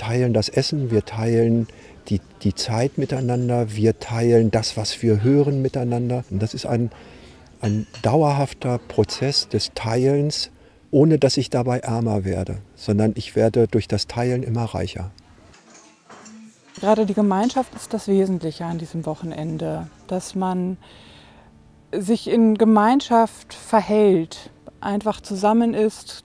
teilen das Essen, wir teilen die Zeit miteinander, wir teilen das, was wir hören miteinander. Und das ist ein dauerhafter Prozess des Teilens, ohne dass ich dabei ärmer werde, sondern ich werde durch das Teilen immer reicher. Gerade die Gemeinschaft ist das Wesentliche an diesem Wochenende, dass man sich in Gemeinschaft verhält, einfach zusammen isst,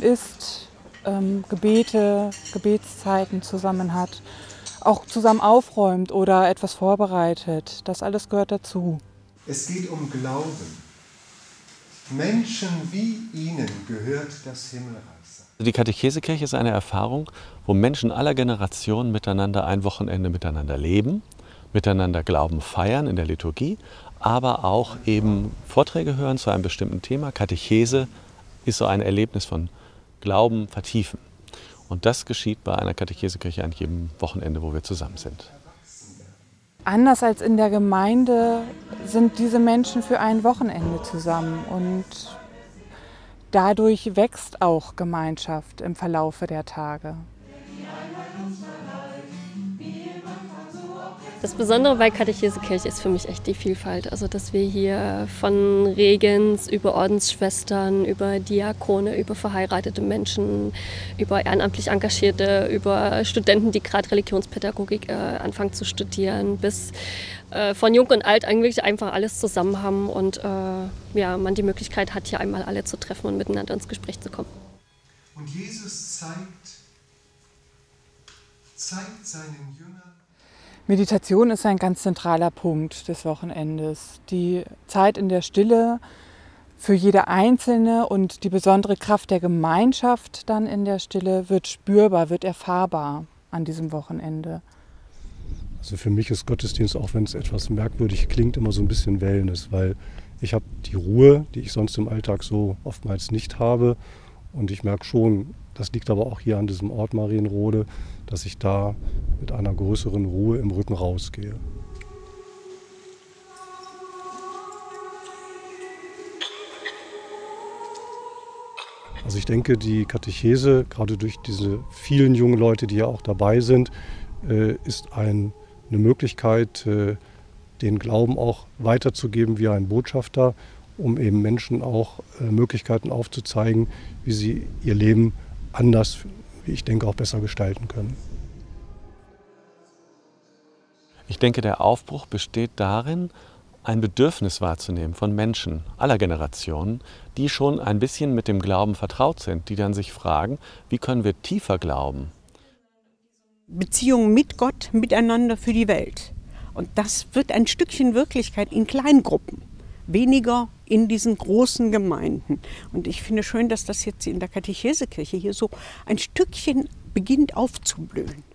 Gebetszeiten zusammen hat, auch zusammen aufräumt oder etwas vorbereitet. Das alles gehört dazu. Es geht um Glauben. Menschen wie ihnen gehört das Himmelreich. Die Katechesekirche ist eine Erfahrung, wo Menschen aller Generationen miteinander ein Wochenende miteinander leben, miteinander Glauben feiern in der Liturgie, aber auch eben Vorträge hören zu einem bestimmten Thema. Katechese ist so ein Erlebnis von Glauben vertiefen. Und das geschieht bei einer Katechesekirche an jedem Wochenende, wo wir zusammen sind. Anders als in der Gemeinde sind diese Menschen für ein Wochenende zusammen und dadurch wächst auch Gemeinschaft im Verlaufe der Tage. Das Besondere bei Katechesekirche ist für mich echt die Vielfalt. Also dass wir hier von Regens über Ordensschwestern, über Diakone, über verheiratete Menschen, über ehrenamtlich Engagierte, über Studenten, die gerade Religionspädagogik anfangen zu studieren, bis von Jung und Alt eigentlich einfach alles zusammen haben und ja, man die Möglichkeit hat, hier einmal alle zu treffen und miteinander ins Gespräch zu kommen. Und Jesus zeigt seinen Jüngern. Meditation ist ein ganz zentraler Punkt des Wochenendes. Die Zeit in der Stille für jede Einzelne und die besondere Kraft der Gemeinschaft dann in der Stille wird spürbar, wird erfahrbar an diesem Wochenende. Also für mich ist Gottesdienst, auch wenn es etwas merkwürdig klingt, immer so ein bisschen Wellness, weil ich habe die Ruhe, die ich sonst im Alltag so oftmals nicht habe. Und ich merke schon, das liegt aber auch hier an diesem Ort Marienrode, dass ich da mit einer größeren Ruhe im Rücken rausgehe. Also ich denke, die Katechese, gerade durch diese vielen jungen Leute, die ja auch dabei sind, ist eine Möglichkeit, den Glauben auch weiterzugeben wie ein Botschafter, um eben Menschen auch Möglichkeiten aufzuzeigen, wie sie ihr Leben anders, wie ich denke, auch besser gestalten können. Ich denke, der Aufbruch besteht darin, ein Bedürfnis wahrzunehmen von Menschen aller Generationen, die schon ein bisschen mit dem Glauben vertraut sind, die dann sich fragen, wie können wir tiefer glauben? Beziehungen mit Gott, miteinander für die Welt. Und das wird ein Stückchen Wirklichkeit in Kleingruppen, weniger in diesen großen Gemeinden. Und ich finde schön, dass das jetzt in der Katechesekirche hier so ein Stückchen beginnt aufzublühen.